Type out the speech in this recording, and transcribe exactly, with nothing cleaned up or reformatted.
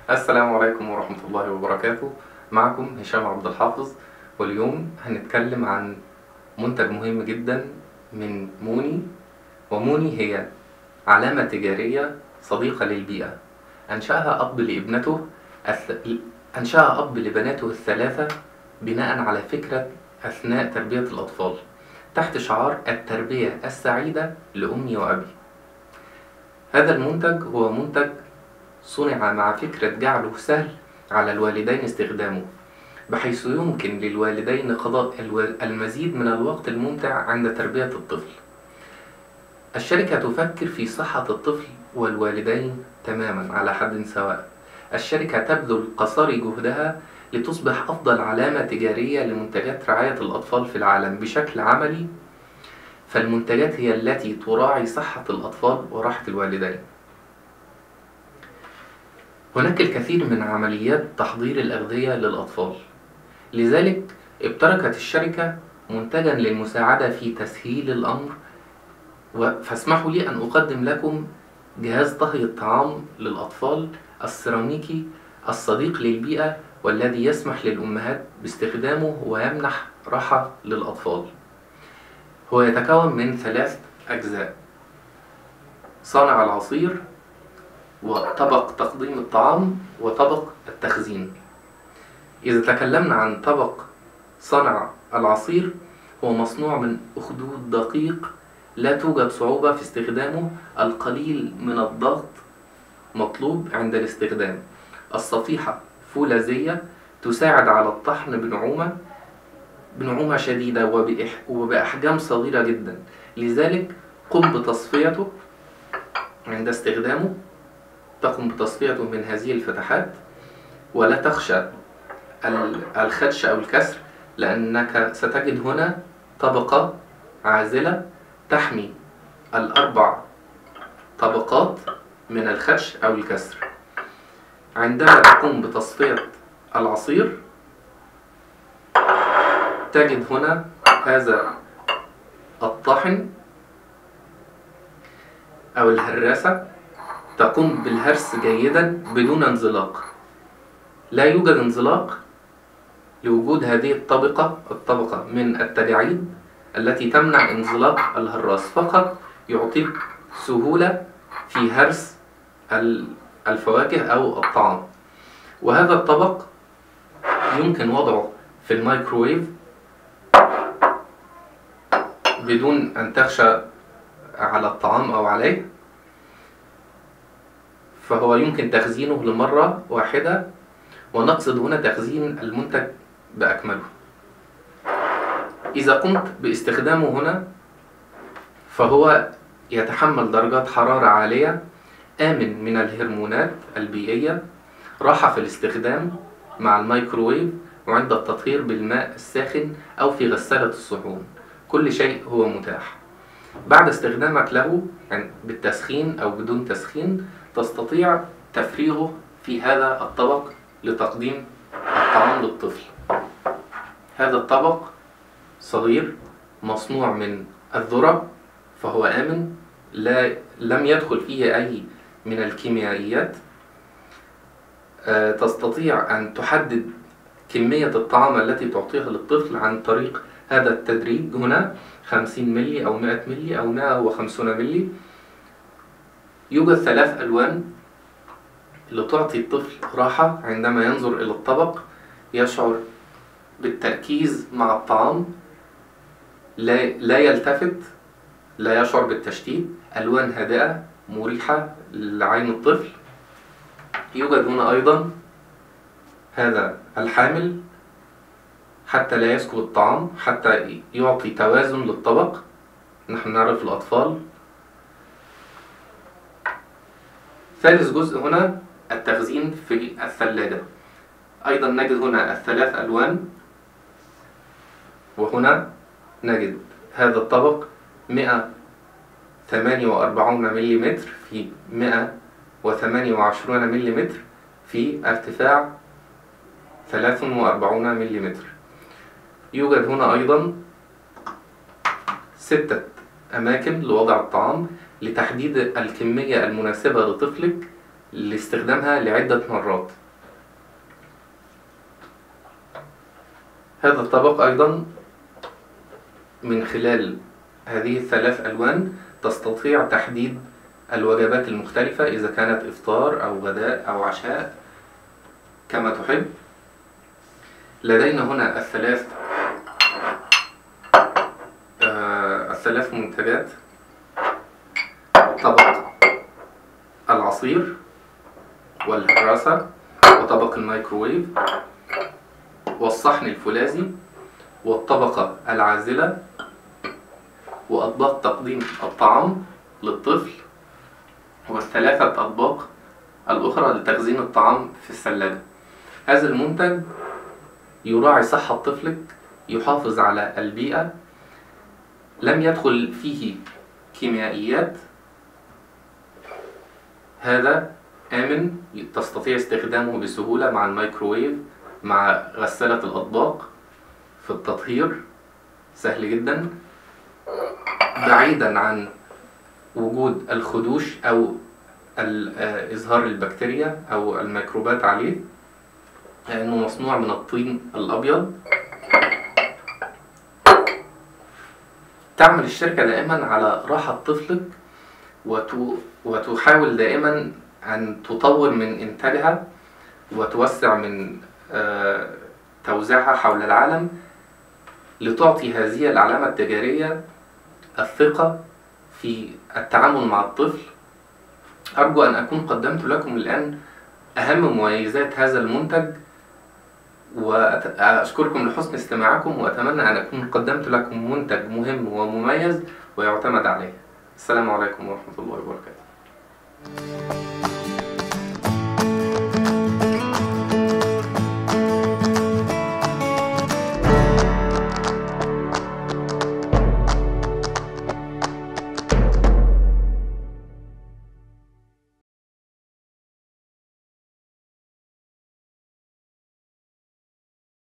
السلام عليكم ورحمة الله وبركاته. معكم هشام عبد الحافظ، واليوم هنتكلم عن منتج مهم جدا من موني. وموني هي علامة تجارية صديقة للبيئة، أنشأها أب لابنته أث... أنشأها أب لبناته الثلاثة بناء على فكرة أثناء تربية الأطفال تحت شعار التربية السعيدة لأمي وأبي. هذا المنتج هو منتج صنع مع فكرة جعله سهل على الوالدين استخدامه، بحيث يمكن للوالدين قضاء المزيد من الوقت الممتع عند تربية الطفل. الشركة تفكر في صحة الطفل والوالدين تماما على حد سواء. الشركة تبذل قصارى جهدها لتصبح أفضل علامة تجارية لمنتجات رعاية الأطفال في العالم بشكل عملي، فالمنتجات هي التي تراعي صحة الأطفال وراحة الوالدين. هناك الكثير من عمليات تحضير الأغذية للأطفال، لذلك ابتكرت الشركة منتجا للمساعدة في تسهيل الأمر. فاسمحوا لي أن أقدم لكم جهاز طهي الطعام للأطفال السيراميكي الصديق للبيئة، والذي يسمح للأمهات باستخدامه ويمنح راحة للأطفال. هو يتكون من ثلاث أجزاء: صانع العصير، وطبق تقديم الطعام، وطبق التخزين. إذا تكلمنا عن طبق صنع العصير، هو مصنوع من أخدود دقيق لا توجد صعوبة في استخدامه، القليل من الضغط مطلوب عند الاستخدام. الصفيحة فولاذية تساعد على الطحن بنعومة بنعومة شديدة وبأحجام صغيرة جدا، لذلك قم بتصفيته عند استخدامه. تقوم بتصفيته من هذه الفتحات، ولا تخشى الخدش أو الكسر، لأنك ستجد هنا طبقة عازلة تحمي الأربع طبقات من الخدش أو الكسر. عندما تقوم بتصفية العصير تجد هنا هذا الطاحن أو الهراسة، تقوم بالهرس جيدا بدون انزلاق. لا يوجد انزلاق لوجود هذه الطبقة الطبقة من التجاعيد التي تمنع انزلاق الهراس، فقط يعطيك سهولة في هرس الفواكه أو الطعام. وهذا الطبق يمكن وضعه في الميكروويف بدون أن تخشى على الطعام أو عليه، فهو يمكن تخزينه لمرة واحدة، ونقصد هنا تخزين المنتج بأكمله. إذا قمت باستخدامه هنا فهو يتحمل درجات حرارة عالية، آمن من الهرمونات البيئية، راحة في الاستخدام مع الميكروويف وعند التطهير بالماء الساخن أو في غسالة الصحون. كل شيء هو متاح. بعد استخدامك له يعني بالتسخين أو بدون تسخين، تستطيع تفريغه في هذا الطبق لتقديم الطعام للطفل. هذا الطبق صغير مصنوع من الذرة، فهو آمن، لا لم يدخل فيه أي من الكيميائيات. أه تستطيع أن تحدد كمية الطعام التي تعطيها للطفل عن طريق هذا التدريج هنا، خمسين ملي أو مئة ملي أو مئة وخمسين ملي. يوجد ثلاث ألوان لتعطي الطفل راحة عندما ينظر إلى الطبق، يشعر بالتركيز مع الطعام، لا, لا يلتفت، لا يشعر بالتشتيت. ألوان هادئة مريحة لعين الطفل. يوجد هنا أيضا هذا الحامل حتى لا يسكب الطعام، حتى يعطي توازن للطبق. نحن نعرف الأطفال. ثالث جزء هنا التخزين في الثلاجة. أيضا نجد هنا الثلاث ألوان، وهنا نجد هذا الطبق مئة وثمانية وأربعين ملم في مئة وثمانية وعشرين ملم في ارتفاع ثلاثة وأربعين ملم. يوجد هنا أيضا ستة أماكن لوضع الطعام لتحديد الكمية المناسبة لطفلك لاستخدامها لعدة مرات. هذا الطبق أيضا من خلال هذه الثلاث ألوان تستطيع تحديد الوجبات المختلفة إذا كانت إفطار أو غداء أو عشاء كما تحب. لدينا هنا الثلاث آه الثلاث منتجات: طبق العصير والهراسة وطبق الميكروويف والصحن الفولاذي والطبقة العازلة وأطباق تقديم الطعام للطفل والثلاثة أطباق الأخرى لتخزين الطعام في الثلاجة. هذا المنتج يراعي صحة طفلك، يحافظ على البيئة، لم يدخل فيه كيميائيات، هذا آمن، تستطيع استخدامه بسهولة مع الميكروويف، مع غسالة الأطباق في التطهير، سهل جدا، بعيدا عن وجود الخدوش أو إظهار البكتيريا أو الميكروبات عليه، لأنه مصنوع من الطين الأبيض. تعمل الشركة دائما على راحة طفلك وتحاول دائما أن تطور من إنتاجها وتوسع من توزيعها حول العالم لتعطي هذه العلامة التجارية الثقة في التعامل مع الطفل. أرجو أن أكون قدمت لكم الآن أهم مميزات هذا المنتج، وأشكركم لحسن استماعكم، وأتمنى أن أكون قدمت لكم منتج مهم ومميز ويعتمد عليه. السلام عليكم ورحمة الله وبركاته.